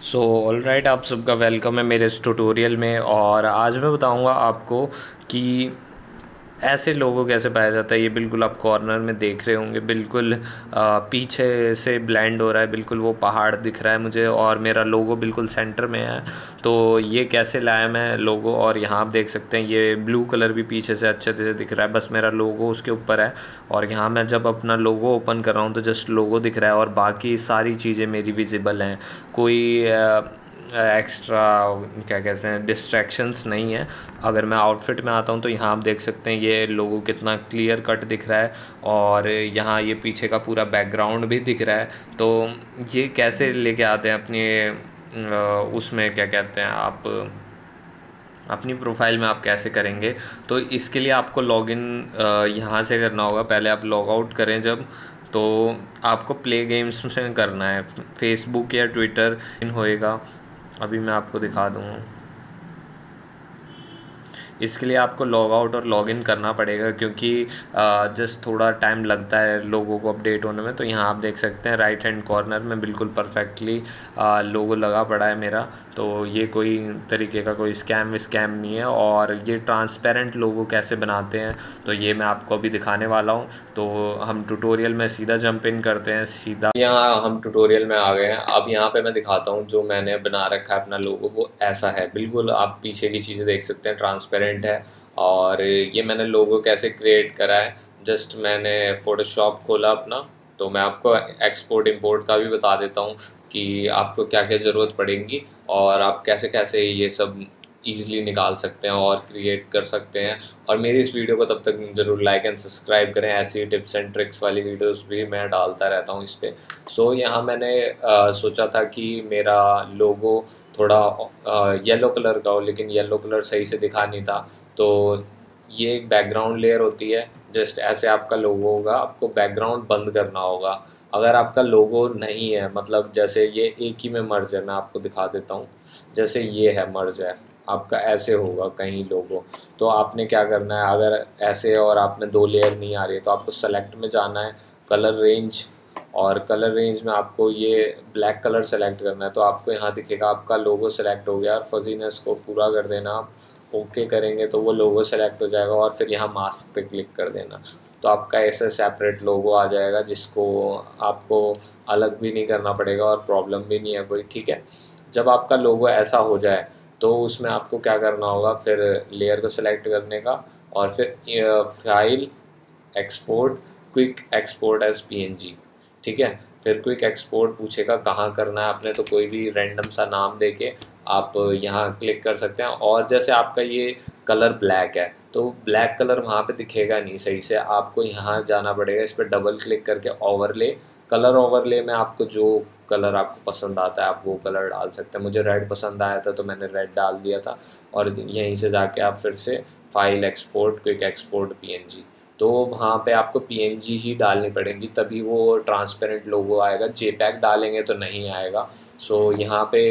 So alright, आप सबका welcome है मेरे इस ट्यूटोरियल में। और आज मैं बताऊंगा आपको कि ऐसे लोगो कैसे पाया जाता है। ये बिल्कुल आप कॉर्नर में देख रहे होंगे, बिल्कुल पीछे से ब्लेंड हो रहा है, बिल्कुल वो पहाड़ दिख रहा है मुझे और मेरा लोगो बिल्कुल सेंटर में है। तो ये कैसे लाया मैं लोगो, और यहाँ आप देख सकते हैं ये ब्लू कलर भी पीछे से अच्छे से दिख रहा है, बस मेरा लोगो उसके ऊपर है। और यहाँ मैं जब अपना लोगो ओपन कर रहा हूँ तो जस्ट लोगो दिख रहा है और बाकी सारी चीज़ें मेरी विजिबल हैं। कोई एक्स्ट्रा क्या कहते हैं डिस्ट्रैक्शंस नहीं है। अगर मैं आउटफिट में आता हूँ तो यहाँ आप देख सकते हैं ये लोगो कितना क्लियर कट दिख रहा है और यहाँ ये पीछे का पूरा बैकग्राउंड भी दिख रहा है। तो ये कैसे लेके आते हैं अपने उसमें क्या कहते हैं आप अपनी प्रोफाइल में आप कैसे करेंगे। तो इसके लिए आपको लॉगिन यहाँ से करना होगा। पहले आप लॉग आउट करें जब, तो आपको प्ले गेम्स में करना है, फेसबुक या ट्विटर इन होएगा। अभी मैं आपको दिखा दूँ। इसके लिए आपको लॉग आउट और लॉग इन करना पड़ेगा क्योंकि जस्ट थोड़ा टाइम लगता है लोगों को अपडेट होने में। तो यहाँ आप देख सकते हैं राइट हैंड कॉर्नर में बिल्कुल परफेक्टली लोगो लगा पड़ा है मेरा। तो ये कोई तरीके का कोई स्कैम नहीं है। और ये ट्रांसपेरेंट लोगो कैसे बनाते हैं तो ये मैं आपको अभी दिखाने वाला हूँ। तो हम ट्यूटोरियल में सीधा जंप इन करते हैं। सीधा यहाँ हम ट्यूटोरियल में आ गए हैं। अब यहाँ पे मैं दिखाता हूँ जो मैंने बना रखा है अपना लोगो, वो ऐसा है। बिल्कुल आप पीछे की चीज़ें देख सकते हैं, ट्रांसपेरेंट है। और ये मैंने लोगो कैसे क्रिएट करा है, जस्ट मैंने फ़ोटोशॉप खोला अपना। तो मैं आपको एक्सपोर्ट इंपोर्ट का भी बता देता हूँ कि आपको क्या क्या ज़रूरत पड़ेगी और आप कैसे कैसे ये सब ईज़िली निकाल सकते हैं और क्रिएट कर सकते हैं। और मेरी इस वीडियो को तब तक ज़रूर लाइक एंड सब्सक्राइब करें, ऐसी टिप्स एंड ट्रिक्स वाली वीडियोस भी मैं डालता रहता हूँ इस पर। सो यहाँ मैंने सोचा था कि मेरा लोगो थोड़ा येलो कलर का हो, लेकिन येलो कलर सही से दिखा नहीं था। तो ये एक बैकग्राउंड लेयर होती है, जस्ट ऐसे आपका लोगो होगा, आपको बैकग्राउंड बंद करना होगा। अगर आपका लोगो नहीं है, मतलब जैसे ये एक ही में मर्ज है, मैं आपको दिखा देता हूँ। जैसे ये है मर्ज है आपका, ऐसे होगा कहीं लोगो। तो आपने क्या करना है, अगर ऐसे है और आप में दो लेयर नहीं आ रही है तो आपको सेलेक्ट में जाना है, कलर रेंज, और कलर रेंज में आपको ये ब्लैक कलर सेलेक्ट करना है। तो आपको यहाँ दिखेगा आपका लोगो सेलेक्ट हो गया और फजीनेस को पूरा कर देना। आप ओके करेंगे तो वो लोगो सेलेक्ट हो जाएगा और फिर यहाँ मास्क पे क्लिक कर देना। तो आपका ऐसे सेपरेट लोगो आ जाएगा जिसको आपको अलग भी नहीं करना पड़ेगा और प्रॉब्लम भी नहीं है कोई, ठीक है। जब आपका लोगो ऐसा हो जाए तो उसमें आपको क्या करना होगा, फिर लेयर को सिलेक्ट करने का और फिर file export, quick export as PNG, ठीक है। फिर क्विक एक्सपोर्ट पूछेगा कहाँ करना है आपने, तो कोई भी रैंडम सा नाम देके आप यहाँ क्लिक कर सकते हैं। और जैसे आपका ये कलर ब्लैक है तो ब्लैक कलर वहाँ पे दिखेगा नहीं सही से, आपको यहाँ जाना पड़ेगा, इस पर डबल क्लिक करके ओवरले, कलर ओवरले में आपको जो कलर आपको पसंद आता है आप वो कलर डाल सकते हैं। मुझे रेड पसंद आया था तो मैंने रेड डाल दिया था। और यहीं से जाके आप फिर से file export, quick export PNG, तो वहाँ पे आपको पीएनजी ही डालनी पड़ेगी तभी वो ट्रांसपेरेंट लोगो आएगा। जेपैग डालेंगे तो नहीं आएगा। सो यहाँ पे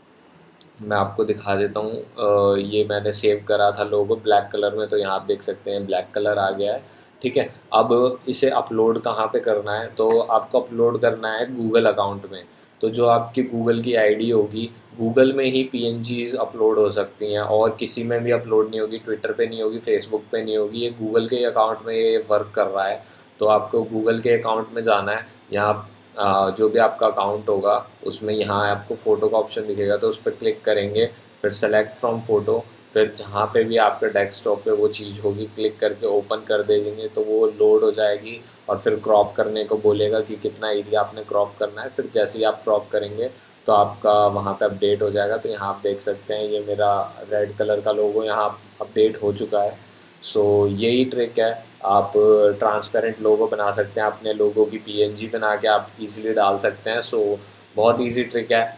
मैं आपको दिखा देता हूँ। ये मैंने सेव करा था लोगो ब्लैक कलर में, तो यहाँ आप देख सकते हैं ब्लैक कलर आ गया है, ठीक है। अब इसे अपलोड कहाँ पे करना है, तो आपको अपलोड करना है गूगल अकाउंट में। तो जो आपकी गूगल की आईडी होगी, गूगल में ही पीएनजीज अपलोड हो सकती हैं और किसी में भी अपलोड नहीं होगी, ट्विटर पे नहीं होगी, फेसबुक पे नहीं होगी, ये गूगल के अकाउंट में ये वर्क कर रहा है। तो आपको गूगल के अकाउंट में जाना है। यहाँ जो भी आपका अकाउंट होगा उसमें यहाँ आपको फ़ोटो का ऑप्शन दिखेगा, तो उस पर क्लिक करेंगे, फिर सेलेक्ट फ्रॉम फ़ोटो, फिर जहाँ पे भी आपके डेस्कटॉप पे वो चीज़ होगी क्लिक करके ओपन कर देंगे तो वो लोड हो जाएगी। और फिर क्रॉप करने को बोलेगा कि कितना एरिया आपने क्रॉप करना है। फिर जैसे ही आप क्रॉप करेंगे तो आपका वहाँ पे अपडेट हो जाएगा। तो यहाँ आप देख सकते हैं ये मेरा रेड कलर का लोगो यहाँ अपडेट हो चुका है। सो यही ट्रिक है, आप ट्रांसपेरेंट लोगो बना सकते हैं, अपने लोगो की पीएनजी बना के आप इजीली डाल सकते हैं। सो बहुत इजी ट्रिक है।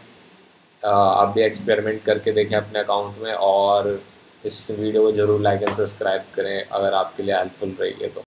आप भी एक्सपेरिमेंट करके देखें अपने अकाउंट में और इस वीडियो को ज़रूर लाइक एंड सब्सक्राइब करें अगर आपके लिए हेल्पफुल रही है तो।